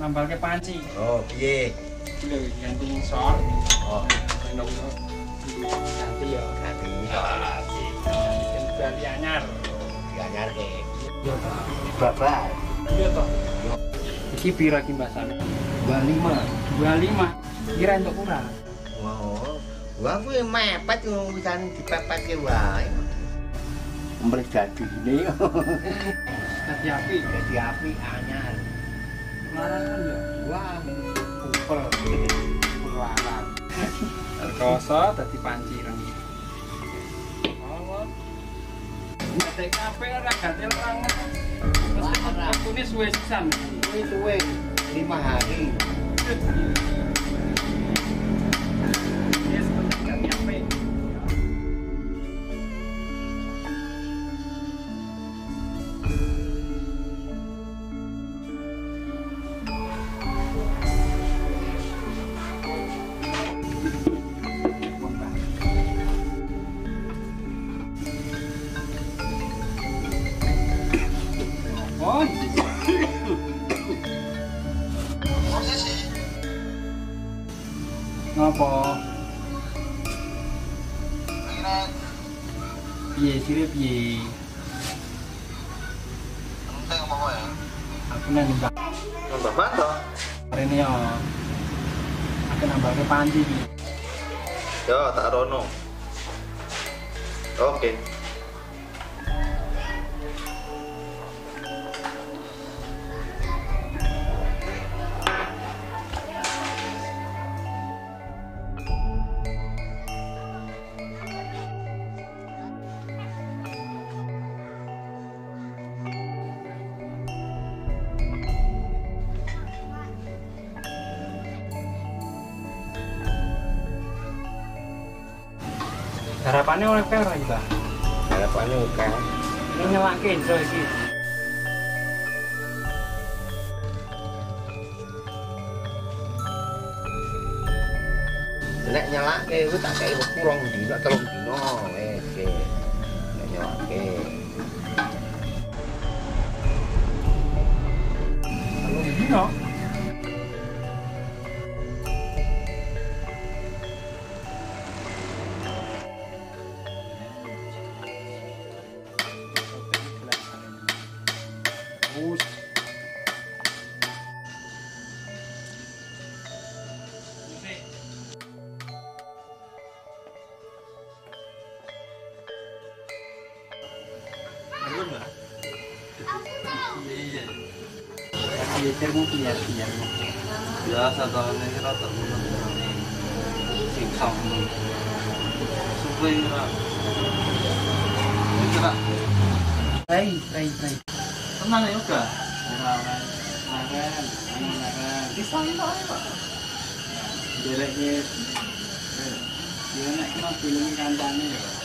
nambahke panci. Oh, piye? Lho, ganti sor. Oh, Ganti ya. ganti. Bikin ganti anyar. Dianyarke. Yo. Babar. Iya toh. Iki pira ki Mbak Sami? 25. 25. Kira entuk kurang. Oh, gua kuwi mepet wisan dipepetke wae. Mbel dadi ini. Dadi api. Dadi api anyar. Larang kan ya. Wah, kupel. Larang. Rekoso dadi panci reng. Oh. Nek kafe ora gatel rang. Terus kune suwe sisan. Ini suwe 5 hari. Yes, dadi api. Oh. Ngapa? Piye sire piye? Enteng apa ya? Aku nang mbak. Nambah banto. Rene yo. Aku nambahke panci iki. Yo, tak rono. Oke. Harapannya oleh ora iki, Mbak. Harapannya kan Ini nyelake ndro iki. nek nyalake kuwi tak kei kurang dino 3 dino wis. Nek nyalake. Kalau dino. Bus. Belum lah. Iya. Biar biar. Biasa tahun ini rata bulan sing sama. Supaya ora. Kira Trai. tenang ya udah. Naran. Disantai Pak. Derek dia nak kena film kancane ya.